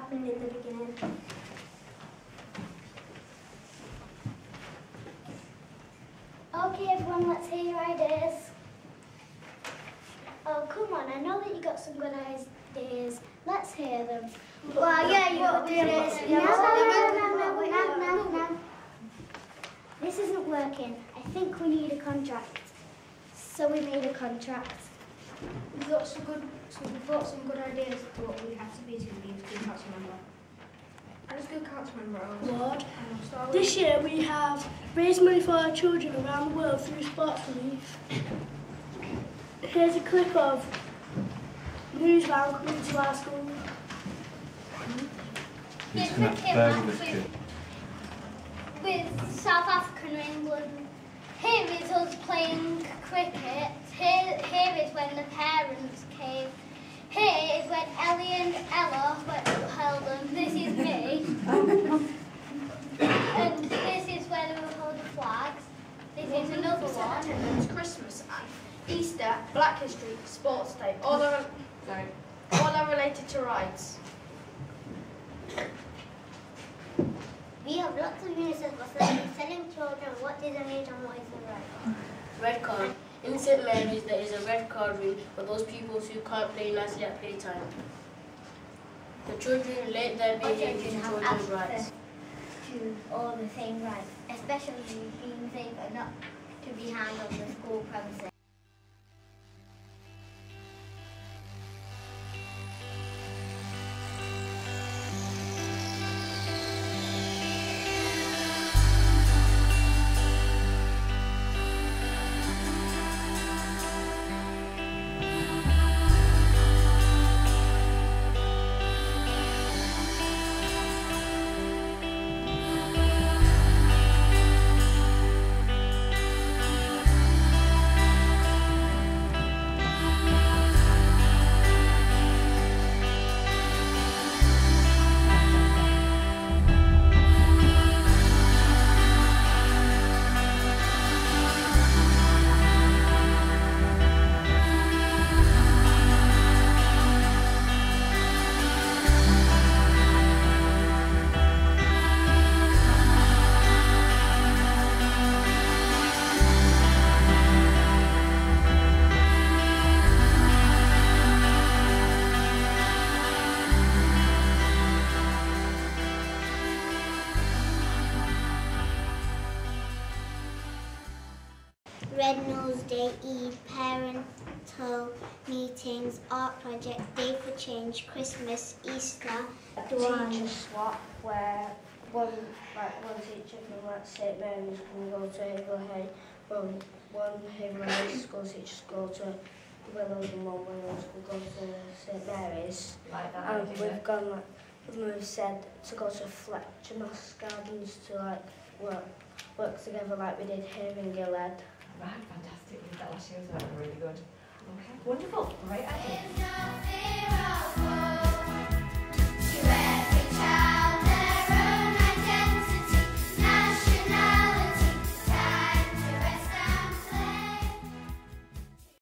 happened in the beginning. Okay, everyone, let's hear your ideas. Oh, come on, I know that you got some good ideas. Let's hear them. Well, yeah, you got to do this. No. This isn't working. I think we need a contract. So we made a contract. We've got some good ideas, but we have to be to be a good council member. I'm just a good council member. Lord, this year we have raised money for our children around the world through Sports Relief. Here's a clip of news van coming to our school. It's going to have this kid. With South Africa and England. Here is us playing cricket. Here is when the parents came. Here is when Ellie and Ella held them. This is me. And this is where we hold the flags. This is another one. It's Christmas and Easter, Black History, Sports Day. All are related to rights. We have lots of UNICEF for telling children what is an age and what is the right. Red card. In St Mary's there is a red card ring for those pupils who can't play nicely at playtime. The children relate their behaviour to children's rights. To all the same rights, especially being safe and not to be harmed on the school premises. Red Nose Day, Eve, parental meetings, art project, Day for Change, Christmas, Easter, Teacher swap where one teacher from St Mary's can go to Haverhill, one Haverhill school teachers go to Willows and one Willows will go to St Mary's. Like that, and we've said to go to Fletcher Moss Gardens to work together like we did here in Gilead. Right, fantastic. We did that last year, so that was really good. Okay, wonderful. Right, I think.